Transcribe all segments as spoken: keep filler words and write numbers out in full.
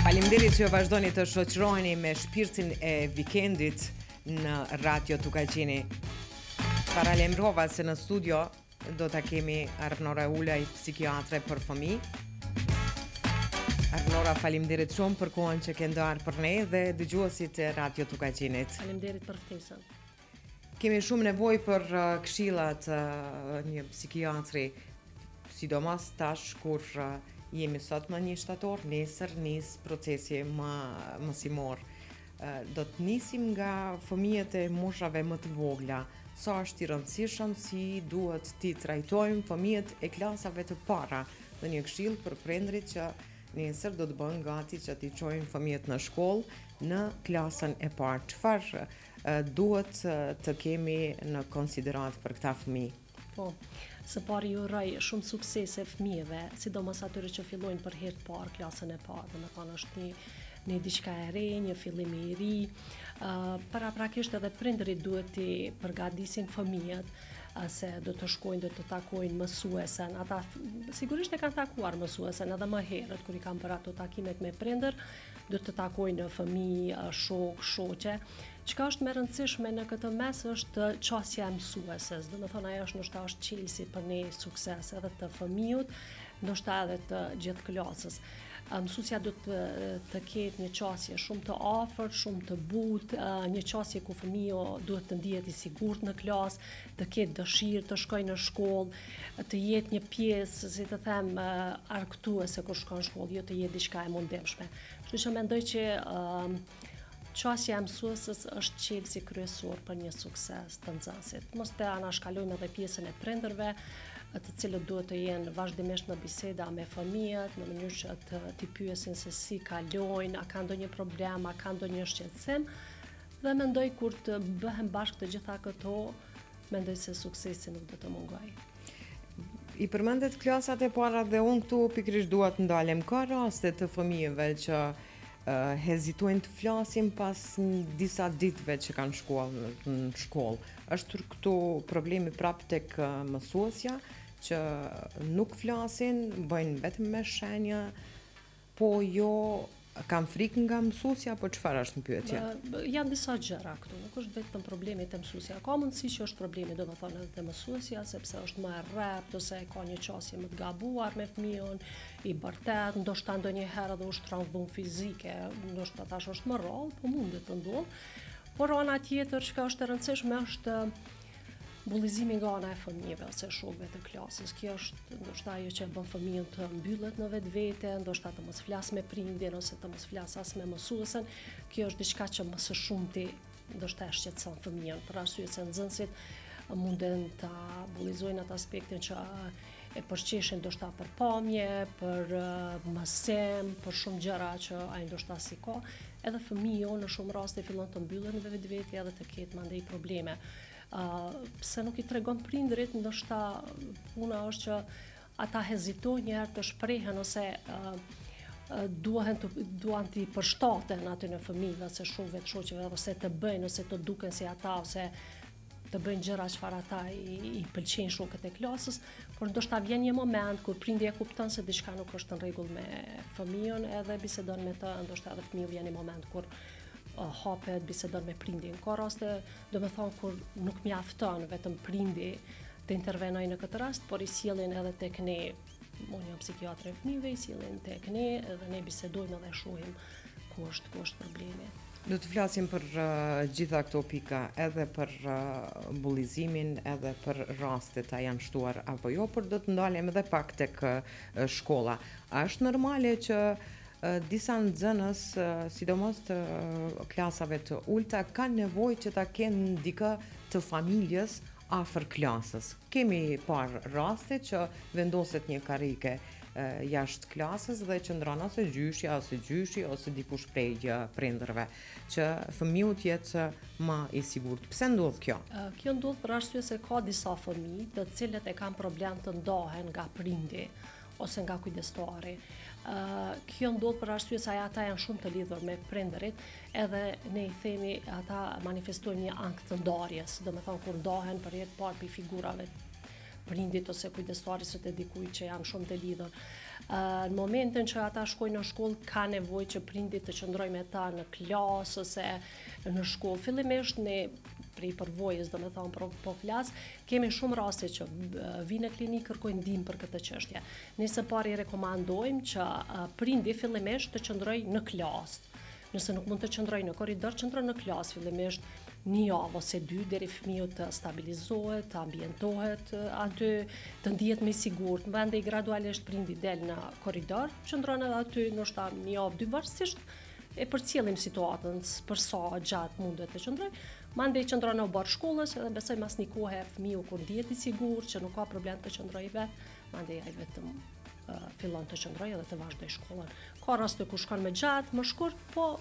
Faleminderit që vazhdoni të shoqëroheni me shpirtin e vikendit në Radio Tukalqini. Paralajmërova se në studio do ta kemi Arnora Ulaj, psikiatre për fëmijë. Arnora, faleminderit shumë për kohën që ke ndarë për ne dhe dëgjuesit e Radio Tukalqinit. Faleminderit për ftesën. Kemi shumë nevojë për uh, këshilla të uh, një psikiatri, sidomos tash kur uh, jemi sot më një shtator, nesër nis procesi më mësimor. Uh, do të nisim nga fëmijët e moshave më të vogla. Sa është i rëndësishëm si duhet t'i trajtojmë fëmijët e klasave të para. Dhe një këshill për prindrit që nesër do të bëhen gati që t'i çojnë fëmijët në shkollë në klasën e parë. Çfarë uh, duhet uh, të kemi në konsiderat për këta fëmijë? Po, së pari ju uroj shumë suksese fëmijëve, sidomos atyre që fillojnë për herë të parë klasën e parë. Domethënë është një një diçka e re, një fillim i ri. Uh, Paraprakisht edhe prindërit duhet të përgatisin fëmijët uh, se do të shkojnë, do të takojnë mësuesen. Ata sigurisht e kanë takuar mësuesen edhe më herët kur i kanë bërë ato takimet me prindër, do të takojnë fëmijë, shok, shoqe. Çka është më e rëndësishme në këtë mes është çësia e mësueses. Domethënë ajo është ndoshta është çelësi për një sukses edhe të fëmijët, ndoshta edhe të gjithë klasës. Mësuesja do të, të ketë një qasje shumë të afërt, shumë të butë, një qasje ku fëmiu duhet të ndihet i sigurt në klasë, të ketë dëshirë të shkojë në shkollë, të jetë një pjesë, si të them, argëtuese kur shkon në shkollë, jo të jetë diçka e mundemshme. Kështu që mendoj që uh, qasja e mësuesës është çelësi kryesor për një sukses të nxënësit. Mos të anashkalojmë edhe pjesën e prindërve, të cilët duhet të jenë vazhdimisht në biseda me fëmijët, në mënyrë që të t'i pyesin se si kalojnë, a ka ndonjë problem, a ka ndonjë shqetësim, dhe mendoj kur të bëhen bashkë të gjitha këto, mendoj se suksesi nuk do të mungojë. I përmendet klasat e para dhe unë këtu pikërisht dua të ndalem. Ka raste të fëmijëve që uh, hezitojnë të flasin pas një disa ditëve që kanë shkuar në shkollë. Është këtu problemi prapë tek uh, mësuesja, që nuk flasin, bëjnë vetëm me shenja, po jo kanë frikë nga mësuesja, po çfarë është në pyetje? Janë disa gjëra këtu, nuk është vetëm problemi te mësuesja. Ka mundësi që është problemi domethënë edhe te mësuesja, sepse është më e rrept ose ka një qasje më të gabuar me fëmijën, i bërtet, ndoshta ndonjëherë edhe ushtron dhunë fizike, ndoshta tash është më rrallë, po mundet të ndodhë. Por ana tjetër që është e rëndësishme është bullizimi nga ana e fëmijëve ose shokëve të klasës. Kjo është ndoshta ajo që bën fëmijën të mbyllet në vetvete, ndoshta të mos flas me prindin ose të mos flas as me mësuesen. Kjo është diçka që më së shumti ndoshta e shqetëson fëmijën, për arsye se nxënësit munden ta bullizojnë atë aspektin që e përqeshin ndoshta për pamje, për uh, mësim, për shumë gjëra që ai ndoshta si ka, edhe fëmiu në shumë raste fillon të mbyllet në vetvete edhe të ketë mandej probleme. Uh, pse nuk i tregon prindrit, ndoshta puna është që ata hezitojnë një herë të shprehen ose uh, uh, duhen të duan të përshtaten aty në fëmijëve ose shokëve të shoqëve ose të bëjnë ose të duken si ata ose të bëjnë gjëra çfarë ata i, i pëlqejnë shokët e klasës, por ndoshta vjen një moment kur prindi e kupton se diçka nuk është në rregull me fëmijën edhe bisedon me të, ndoshta edhe fëmiu vjen një moment kur uh, hapet, bisedon me prindin. Ka raste, domethënë kur nuk mjafton vetëm prindi të intervenojë në këtë rast, por i sjellin edhe tek ne, unë jam psikiatre e fëmijëve, i sjellin tek ne edhe ne bisedojmë edhe shohim ku është ku është problemi. Do të flasim për uh, gjitha këto pika, edhe për uh, bullizimin, edhe për rastet a janë shtuar apo jo, por do të ndalem edhe pak tek uh, shkolla. A është normale që uh, disa nxënës, uh, sidomos të uh, klasave të ulta, kanë nevojë që ta kenë dikë të familjes afër klasës? Kemi parë raste që vendoset një karrike jashtë klasës dhe qëndron ose gjyshja ose gjyshi ose dikush prej prindërve që fëmiu të jetë më i sigurt. Pse ndodh kjo? Kjo ndodh për arsye se ka disa fëmijë të cilët e kanë problem të ndahen nga prindi ose nga kujdestari. Uh, kjo ndodh për arsye se ata janë shumë të lidhur me prindërit, edhe ne i themi ata manifestojnë një ankth të ndarjes, domethënë kur ndahen për herë të parë pi figurave prindit ose kujdestarit të dikujt që janë shumë të lidhur. Në momentin që ata shkojnë në shkollë, ka nevojë që prindit të qëndrojnë me ta në klasë ose në shkollë. Fillimisht ne prej përvojës, do me thonë, po, po flas, kemi shumë raste që vinë në klinikë kërkojnë ndihmë për këtë çështje. Ne së pari rekomandojmë që prindi fillimisht të qëndrojë në klasë. Nëse nuk mund të qëndrojë në korridor, qëndro në klasë fillimisht një javë ose dy deri fëmiu të stabilizohet, të ambientohet aty, të ndihet më i sigurt. Mandej gradualisht prindi del në korridor, qëndron edhe aty ndoshta një javë dy varësisht e përcjellim situatën për sa gjatë mundet të qëndroj. Mandej qëndron në bar shkollës edhe besoj mas një kohe fëmiu kur ndihet i sigurt që nuk ka problem të qëndrojë vet, mandej ai vetëm uh, fillon të qëndrojë edhe të vazhdoj shkollën. Ka raste ku shkon më gjatë, më shkurt, po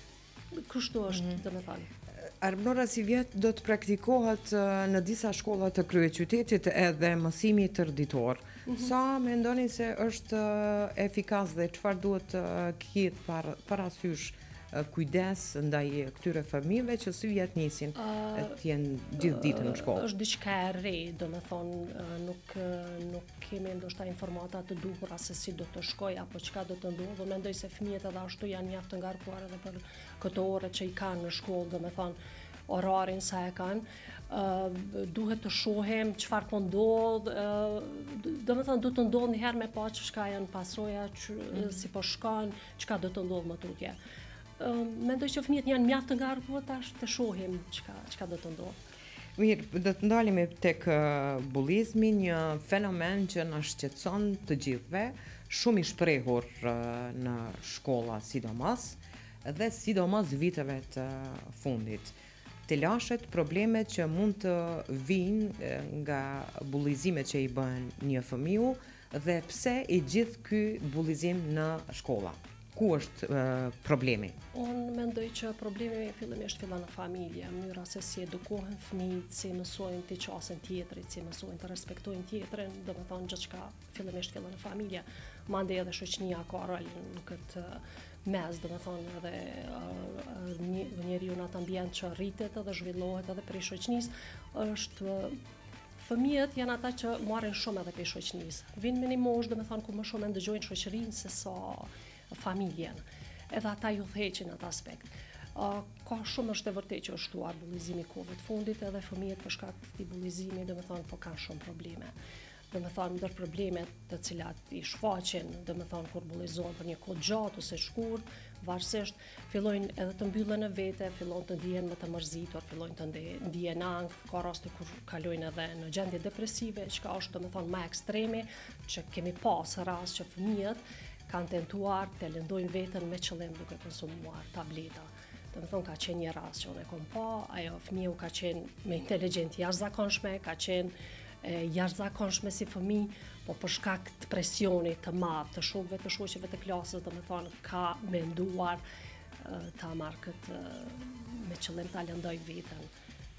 kështu është, mm-hmm. domethënë. Armënora si vjet do të praktikohet në disa shkolla të kryeqytetit edhe mësimi tërditor. Mm-hmm. Sa mendoni se është efikas dhe çfarë duhet të ketë par, parasysh kujdes ndaj këtyre fëmijëve që sy vjet nisin uh, të jenë gjithë ditën në shkollë? Është diçka e re, domethënë nuk nuk kemi ndoshta informata të duhura se si do të shkojë apo çka do të ndodhë. Mendoj se fëmijët edhe ashtu janë mjaft të ngarkuar edhe për këto ore që i kanë në shkollë, domethënë orarin sa e kanë. Uh, duhet të shohim çfarë po ndodh, uh, domethënë do të ndodh një herë me pa çka janë pasoja, që, mm. si po shkon, çka do të ndodh më tutje. Uh, mendoj që fëmijët janë mjaft të ngarkuar tash të shohim çka çka do të ndodh. Mirë, do të ndalemi tek uh, bullizmi, një fenomen që na shqetëson të gjithëve, shumë i shprehur uh, në shkolla sidomos dhe sidomos viteve të fundit. Të lashet problemet që mund të vinë nga bullizimet që i bën një fëmiu dhe pse i gjithë ky bullizim në shkolla. Ku është uh, problemi? Unë mendoj që problemi fillimisht fillon në familje, mënyra se si edukohen fëmijët, si mësojnë të qasin tjetrit, si mësojnë të respektojnë tjetrin, domethënë gjithçka fillimisht fillon në familje. Mandej edhe shoqënia ka rol në këtë mes, domethënë edhe uh, një, njeriu në atë ambient që rritet edhe zhvillohet edhe prej shoqënisë, është fëmijët janë ata që marrin shumë edhe prej shoqënisë. Vinë me një moshë, domethënë ku më shumë ndëgjojnë shoqërinë se sa familjen. Edhe ata ju theqin atë aspekt. Uh, ka shumë është e vërtetë që është shtuar bullizimi kohëve të fundit edhe fëmijët për shkak të këtij bullizimi, domethënë po kanë shumë probleme. Domethënë ndër problemet të cilat i shfaqen, domethënë kur bullizohen për një kohë gjatë ose shkurt, varësisht fillojnë edhe të mbyllen në vete, fillojnë të ndihen më të mërzitur, fillojnë të ndihen ankth, ka raste kur kalojnë edhe në gjendje depresive, që është domethënë më ekstreme, që kemi pas rast që fëmijët kanë tentuar të lëndojnë veten me qëllim duke konsumuar tableta. Domethënë ka qenë një rast që unë e kam pa, ajo fëmiu ka qenë me inteligjencë jashtëzakonshme, ka qenë e jashtëzakonshme si fëmijë, po për shkak të presionit të madh të shokëve të shoqëve të klasës, domethënë ka menduar ta marrë këtë me qëllim ta lëndoj veten.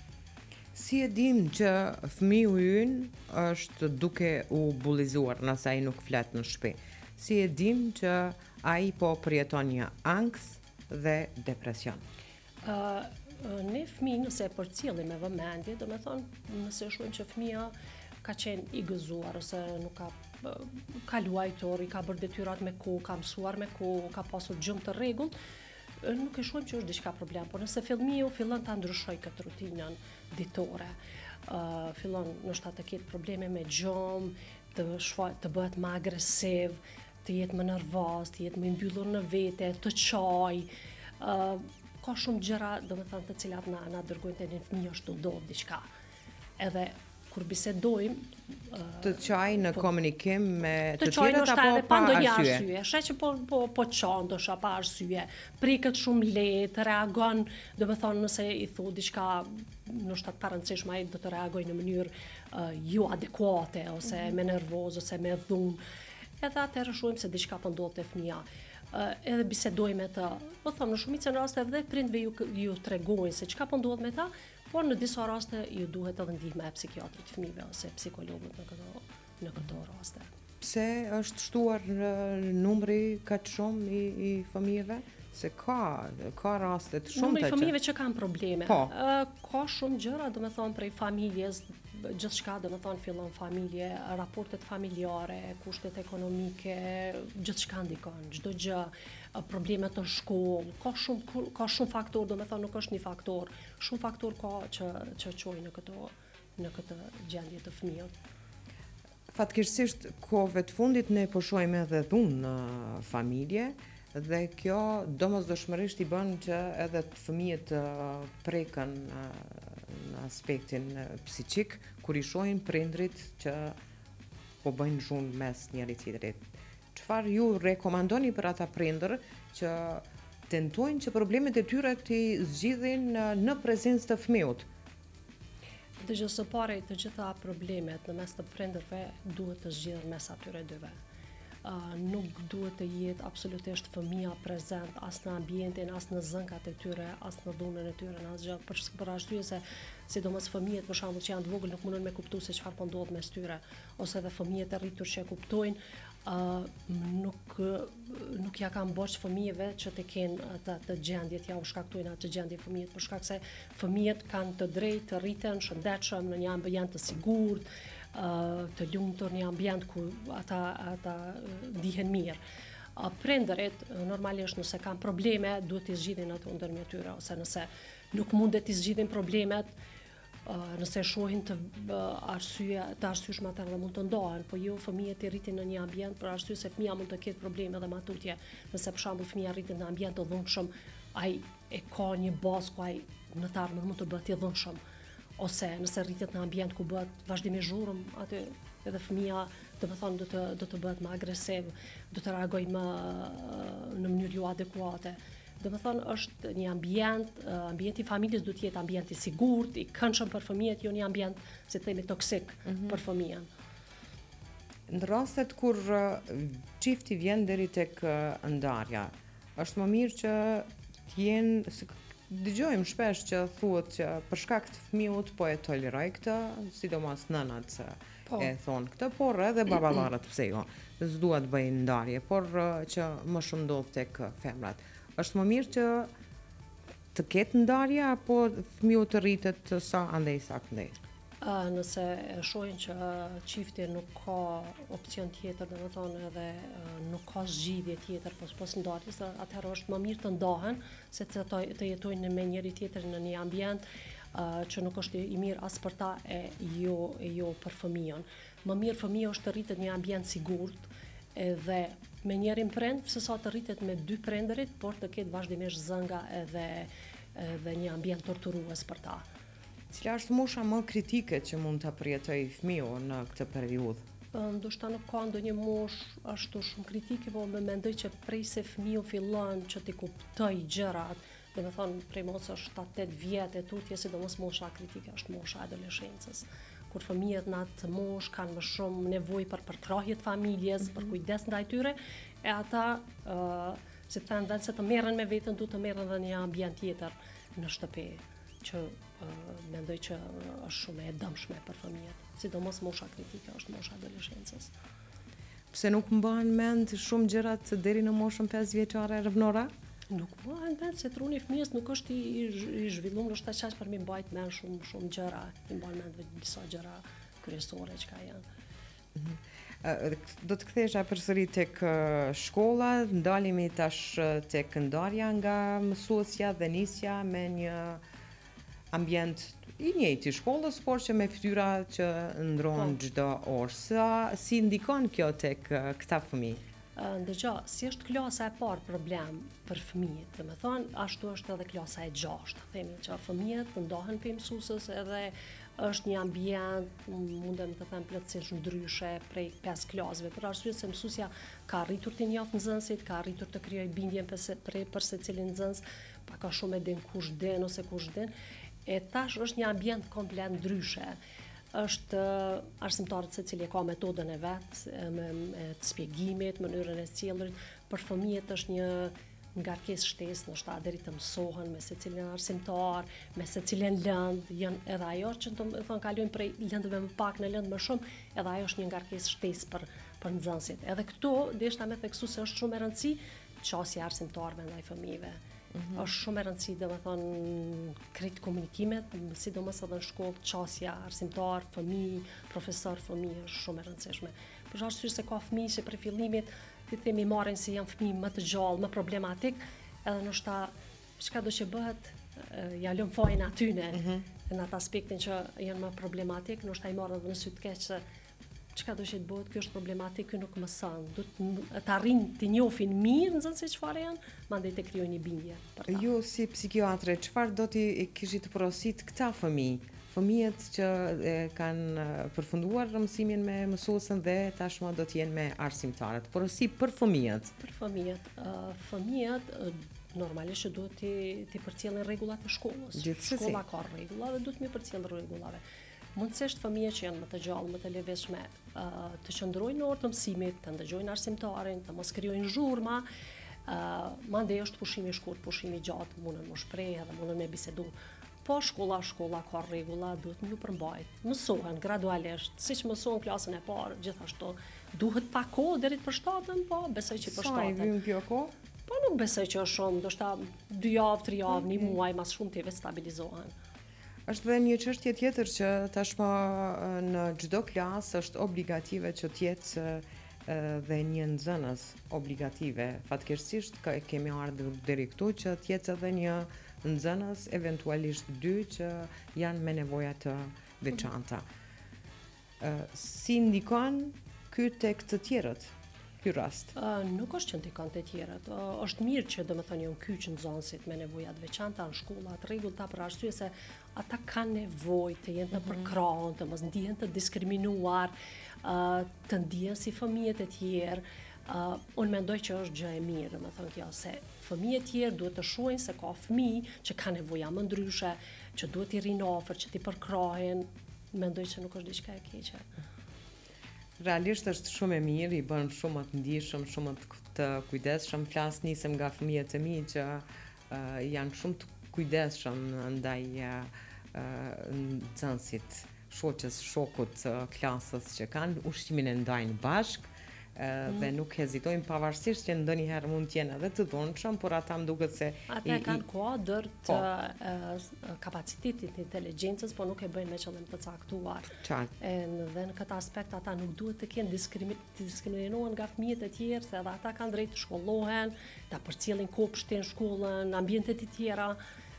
Si e dim që fëmiu ynë është duke u bullizuar nëse ai nuk flet në shtëpi? Si e dim që ai po përjeton një ankth dhe depresion? Uh, ne fëmijë nëse e përcjellim me vëmendje, domethënë nëse shohim që fëmia ka qenë i gëzuar ose nuk ka ka luajtur, i ka bërë detyrat me kohë, ka mësuar me kohë, ka pasur gjumë të rregullt, nuk e shohim që është diçka problem, por nëse fëmiu fillon ta ndryshojë këtë rutinën ditore, uh, fillon ndoshta të ketë probleme me gjumë, të shfa, të bëhet më agresiv, të jetë më nervoz, të jetë më i mbyllur në vete, të çaj, uh, ka shumë gjëra, domethënë të cilat na na dërgojnë te një fëmijë është të ndodh diçka. Edhe kur bisedojmë uh, të çaj në po, komunikim me të, të tjerët apo pa ndonjë arsye. Sheh që po po po çon ndoshta pa arsye, priket shumë lehtë, reagon, domethënë nëse i thu diçka ndoshta të parëndësishme ai do të reagojë në mënyrë uh, jo adekuate ose mm-hmm. me nervoz ose me dhunë. Edhe atëherë shohim se diçka po ndodh te fëmia. Uh, edhe bisedojmë me të, po them në shumicën e rasteve dhe prindve ju ju tregojnë se çka po ndodh me ta, por në disa raste ju duhet edhe ndihma e psikiatrit fëmijëve ose psikologët në këto në këto raste. Pse është shtuar numri kaq shumë i, i fëmijëve? Se ka ka raste të shumta që fëmijëve që kanë probleme. Po. Uh, ka shumë gjëra, domethënë prej familjes, gjithçka do të thonë fillon familje, raportet familjare, kushtet ekonomike, gjithçka ndikon, çdo gjë, problemet në shkollë, ka shumë ka shumë faktor, do të thonë nuk është një faktor, shumë faktor ka që që çojnë në këto në këtë gjendje të fëmijët. Fatkeqësisht kohëve të fundit ne po shohim edhe dhunë në familje dhe kjo domosdoshmërisht i bën që edhe të fëmijët uh, preken uh, në aspektin uh, psiqik kur i shohin prindrit që po bëjnë zhunë mes njëri tjetrit. Çfarë ju rekomandoni për ata prindër që tentojnë që problemet e tyre të zgjidhin uh, në prezencë të fëmijët? Të gjithë së pari, të gjitha problemet në mes të prindërve duhet të zgjidhen mes atyre dyve. Uh, nuk duhet të jetë absolutisht fëmia prezent as në ambientin, as në zënkat e tyre, as në dhunën e tyre, në asgjë. Për, për arsye se sidomos fëmijët për shembull që janë të vogël nuk mundon me kuptuar se çfarë po ndodh mes tyre, ose edhe fëmijët e rritur që e kuptojnë, uh, nuk nuk ja kanë bosh fëmijëve që të kenë atë të gjendjet, ja u shkaktojnë atë gjendje fëmijët, për shkak se fëmijët kanë të drejtë të rriten shëndetshëm në një ambient të sigurt, të lumtur, një ambient ku ata ata ndihen mirë. Prindërit normalisht nëse kanë probleme duhet t'i zgjidhin ato ndërmjet tyre, ose nëse nuk mundet t'i zgjidhin problemet, nëse shohin të arsye të arsyeshme atëherë mund të ndahen, po jo fëmijët i rritin në një ambient për arsye se fëmia mund të ketë probleme edhe me tutje. Nëse për shembull fëmia rritet në ambient të dhunshëm, ai e ka një bazë ku ai në të ardhmen mund të bëhet i dhunshëm. Ose nëse rritet në ambient ku bëhet vazhdimisht zhurmë, aty edhe fëmia, do të thonë, do të do të bëhet më agresiv, do të reagojë më në mënyrë jo adekuate. Do të thonë është një ambient, ambienti i familjes duhet të jetë ambient i sigurt, i këndshëm për fëmijët, jo një ambient, si themi, toksik mm -hmm. për fëmijën. Në rastet kur çifti vjen deri tek ndarja, është më mirë që të jenë. Dëgjojmë shpesh që thuhet që për shkak të fëmijët po e toleroj këtë, sidomos nënat po e thonë këtë, por edhe baballarët pse jo, s'dua të bëjnë ndarje, por që më shumë ndodh tek femrat. Është më mirë që të ketë ndarje apo fëmijët të rritet sa andej sa këndej? Uh, nëse shohin që çifti nuk ka opcion tjetër, domethënë edhe uh, nuk ka zgjidhje tjetër pas pas ndarjes, atëherë është më mirë të ndahen se të, të jetojnë me njëri tjetrin në një ambient uh, që nuk është i mirë as për ta e jo e jo për fëmijën. Më mirë fëmia është të rritet në një ambient sigurt edhe me njërin prind, se sa të rritet me dy prindërit, por të ketë vazhdimisht zënga edhe edhe një ambient torturues për ta. Cila është mosha më kritike që mund ta përjetojë fëmiu në këtë periudhë? Ndoshta nuk ka ndonjë moshë ashtu shumë kritike, por më mendoj që prej se fëmiu fillon që t'i kuptojë gjërat, do të thonë prej moshës shtatë tetë vjet e tutje, sidomos mosha kritike është mosha e adoleshencës, kur fëmijët në atë moshë kanë më shumë nevojë për përkrahje të familjes, mm -hmm. për kujdes ndaj tyre, e ata uh, si të thënë, vend se të merren me veten, duhet të merren në një ambient tjetër në shtëpi, që uh, mendoj që është shumë e dëmshme për fëmijët, sidomos mosha kritike është mosha adoleshencës. Pse nuk mbahen mend shumë gjërat deri në moshën pesë vjeçare rrëvnora? Nuk mbahen mend se truni i fëmijës nuk është i, i zhvilluar ndoshta çaq për mi mbajt mend shumë shumë gjëra, i mban mend disa gjëra kryesore që ka janë. Mm -hmm. Do të kthesha përsëri tek shkolla, ndalemi tash tek ndarja nga mësuesja dhe nisja me një ambient i njëjtë i shkollës, por që me fytyra që ndrohen çdo orë. Sa si ndikon kjo tek këta fëmijë? Ndërgjë, si është klasa e parë problem për fëmijët, dhe me thonë, ashtu është edhe klasa e gjashtë, themi që fëmijët ndahen për mësuesës edhe është një ambient, mundem të them plotësisht ndryshe prej pesë klasëve, për arsye se mësuesja ka arritur të njohë nxënësit, ka arritur të krijojë bindjen për secilin nxënës, pa ka shumë e din kush den ose kush den, e tash është një ambient komplet ndryshe. Është arsimtarët secili ka metodën e vet, me, me të shpjegimit, mënyrën e sjelljes. Për fëmijët është një ngarkesë shtesë, ndoshta deri të mësohen me secilin arsimtar, me secilin lënd, janë edhe ajo që do të thonë kalojnë prej lëndëve më pak në lëndë më shumë, edhe ajo është një ngarkesë shtesë për për nxënësit. Edhe këto deshta me theksu se është shumë e rëndësishme qasja e arsimtarëve ndaj fëmijëve. Është shumë e rëndësishme, domethënë, krejt komunikimet, sidomos edhe në shkollë, qasja arsimtar, fëmijë, profesor, fëmijë është shumë e rëndësishme. Për arsye se ka fëmijë që për fillimit ti themi marrin se janë fëmijë më të gjallë, më problematik, edhe ndoshta çka do që bëhet, ja lëm fajin atyne në atë aspektin që janë më problematik, ndoshta i marrë edhe në sy të keq se çka do që të bëhet, kjo është problematik, kjo nuk mëson. Duhet të arrijnë të njohin mirë nxënësit se çfarë janë, mandej të krijojnë një bindje për ta. Ju si psikiatre, çfarë do t'i kishit porosit këta fëmijë? Fëmijët që e, kanë përfunduar mësimin me mësuesën dhe tashmë do të jenë me arsimtarët. Porosi për fëmijët. Për fëmijët, uh, fëmijët uh, normalisht që duhet t'i, t'i përcjellin rregullat e shkollës. Gjithsesi. Shkolla ka rregulla dhe duhet mi përcjell rregullave. Mundësisht fëmijët që janë më të gjallë, më të levishme, uh, të qëndrojnë në orë të mësimit, të ndëgjojnë arsimtarin, të mos krijojnë zhurma, uh, mandej është pushimi i shkurt, pushimi i gjatë, mundën më shpreh edhe mundën me bisedu. Po shkolla, shkolla ka rregulla, duhet më përmbajt. Mësohen gradualisht, siç mësohen klasën e parë, gjithashtu duhet pa kohë deri për shtatën, po besoj që për Sa i shtatën. vjen kjo kohë? Po nuk besoj që është shumë, ndoshta dy javë, tre javë, një muaj, mas shumë teve stabilizohen. Është dhe një çështje tjetër që tashmë në çdo klasë është obligative që të jetë e, dhe një nxënës obligative. Fatkeqësisht ka- kemi ardhur deri këtu që të jetë edhe një nxënës, eventualisht dy që janë me nevoja të veçanta. E, Si ndikon ky tek të tjerët? Ky rast. Uh, nuk është që ndikon të tjerët. Uh, është mirë që domethënë janë kyç nxënësit me nevoja të veçanta në shkolla të rregullta për arsye se ata kanë nevojë të jenë të përkrahur, të mos ndihen të diskriminuar, uh, të ndihen si fëmijët e tjerë. Uh, unë mendoj që është gjë e mirë, domethënë kjo se fëmijët e tjerë duhet të shohin se ka fëmijë që kanë nevoja më ndryshe, që duhet i rrinë afër, që t'i përkrahen. Mendoj që nuk është diçka e keqe. Realisht është shumë e mirë, i bën shumë të ndihshëm, shumë të, të kujdesshëm. Flas nisem nga fëmijët e mi që uh, janë shumë të kujdesshëm ndaj uh, nxënësit, shoqës, shokut, uh, klasës që kanë, ushqimin e ndajnë bashk. Uh, dhe nuk hezitojnë pavarësisht që ndonjëherë mund të jenë edhe të dhunshëm, por ata më duket se Ata e kanë kuadër të uh, kapacitetit të inteligjencës, po nuk e bëjnë me qëllim të caktuar. qartë. E, dhe në këtë aspekt ata nuk duhet të kenë diskrimi- të diskriminohen nga fëmijët e tjerë, se edhe ata kanë drejt të shkollohen, ta përcjellin kopshtin, shkollën, ambientet e tjera.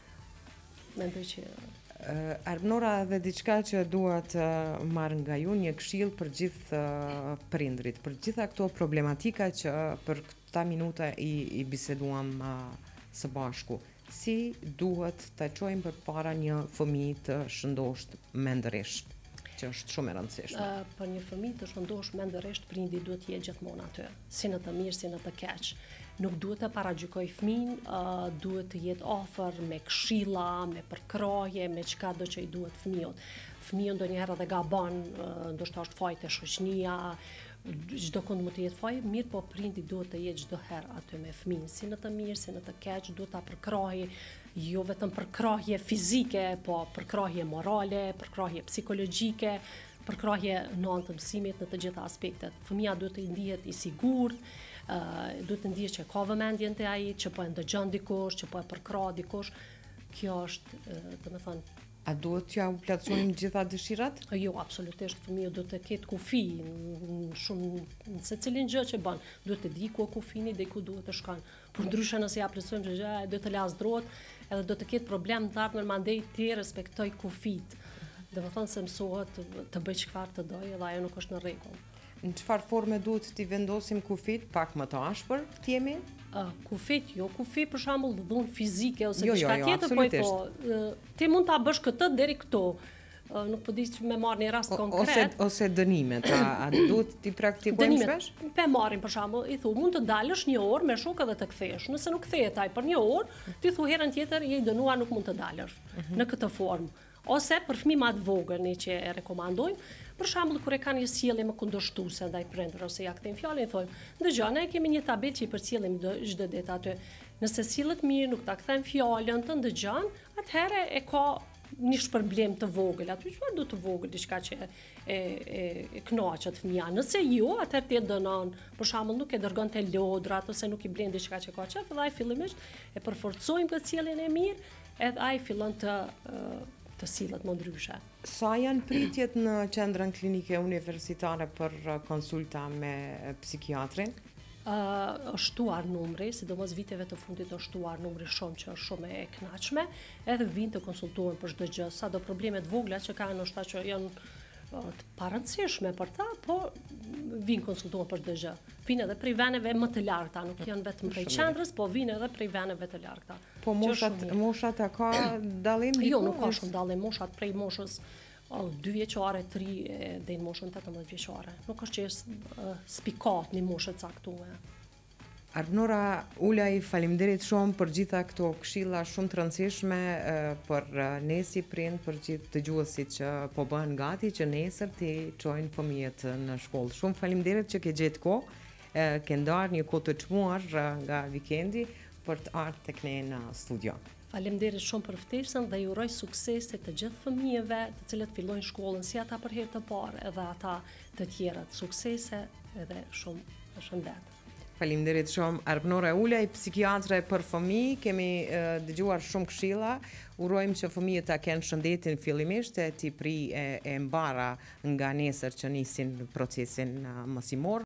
Mendoj që Uh, Armnora, dhe diçka që dua të marr nga ju, një këshill për gjithë uh, prindrit, për gjitha këto problematika që për këta minuta i, i biseduam uh, së bashku. Si duhet të çojmë përpara një fëmijë të shëndosh mendërisht, që është shumë e rëndësishme. uh, për një fëmijë të shëndosh mendërisht, prindi duhet të jetë gjithmonë aty, si në të mirë, si në të keq. Nuk duhet të paragjykoj fëmin, uh, duhet të jetë afër me këshilla, me përkraje, me çka do që i duhet fëmijët. Fëmijë ndonjëherë edhe gabon, uh, ndoshta është fajt e shoqënia, çdo kënd mund të jetë faj, mirë, po prindi duhet të jetë çdo herë aty me fëmin, si në të mirë, si në të keq, duhet ta përkrahej, jo vetëm përkrahje fizike, po përkrahje morale, përkrahje psikologjike, përkrahje në anë të mësimit në të gjitha aspektet. Fëmia duhet të ndihet i sigurt, Uh, duhet të ndihet që ka vëmendjen te ai, që po e ndëgjon dikush, që po e përkrah dikush. Kjo është, uh, domethënë, A duhet t'ja u plotësojmë gjitha dëshirat? jo, absolutisht fëmijë duhet të ketë kufi në shumë në secilin gjë që bën. Duhet të di ku është kufini dhe ku duhet të shkon. Por ndryshe nëse ja plotësojmë që gjë, duhet të lasdrohet, edhe do të ketë problem të ardhmen mandej ti respektoj kufit. Domethënë se mësohet të bëj çfarë të doj dhe ajo nuk është në rregull. Në çfarë forme duhet t'i vendosim kufit, pak më të ashpër t'jemi? Uh, kufit, jo kufi për shembull dhunë fizike ose Jo, jo, diçka jo, tjetër, po i absolutisht. tho, uh, ti mund ta bësh këtë deri këtu. Uh, nuk po di që me marr një rast O- Ose, konkret. ose dënimet, a, a duhet t'i praktikojmë shpesh? Dënimet, pe marrin për shembull, i thu, mund të dalësh një orë me shokë dhe të kthesh. Nëse nuk kthehet ai për një orë, ti thu herën tjetër je i dënuar, nuk mund të dalësh në këtë formë. Ose për fëmijë më të vogël ne që e rekomandojmë, për shembull kur e kanë një sjellje më kundërshtuese ndaj prindërve ose ja kthejnë fjalën, i thonë, "Dëgjoj, ne kemi një tabelë që i përcjellim çdo ditë aty. Nëse sillet mirë, nuk ta kthen fjalën, të ndëgjon, atëherë e ka një shpërblem të vogël, aty çfarë do të vogël, diçka që e, e, e kënaqet fëmia. Nëse jo, atëherë ti e dënon. Për shembull, nuk e dërgon te lodrat ose nuk i blen diçka që ka qef, dhe ai fillimisht e përforcojmë këtë sjelljen e mirë, edhe ai fillon të të sillet më ndryshe. Sa janë pritjet në qendrën klinike universitare për konsulta me psikiatrin? Uh, është shtuar numri, sidomos viteve të fundit është shtuar numri shumë që është shumë e kënaqshme, edhe vinë të konsultohen për çdo gjë, sado problemet vogla që kanë ndoshta që janë uh, të parëndësishme për ta, po vinë konsultohen për çdo gjë. Vinë edhe prej vendeve më të largëta, nuk janë vetëm prej qendrës, po vinë edhe prej vendeve të largëta. Po moshat, moshat a ka dallim? Jo, nuk ka shumë dallim, moshat prej moshës Oh, dy vjeqare, tri dhe në moshën tetëmbëdhjetë vjeqare. Nuk është që është uh, spikat një moshë caktuar. Arpënora Ulaj, faleminderit shumë për gjitha këto këshilla shumë të rëndësishme uh, për uh, ne si prind, për gjithë dëgjuesit që po bëhen gati që nesër të çojnë fëmijët në shkollë. Shumë faleminderit që ke gjetë kohë, uh, ke ndarë një kohë të çmuar uh, nga vikendi për të ardhur tek ne në studio. Faleminderit shumë për ftesën dhe ju uroj suksese të gjithë fëmijëve të cilët fillojnë shkollën, si ata për herë të parë edhe ata të tjerët. Suksese edhe shumë shëndet. Faleminderit shumë. Arpënora Ulaj, psikiatre për fëmijë, kemi uh, dëgjuar shumë këshilla. Urojmë që fëmijët ta kenë shëndetin fillimisht e t'i pri e, e mbara nga nesër që nisin procesin uh, mësimor.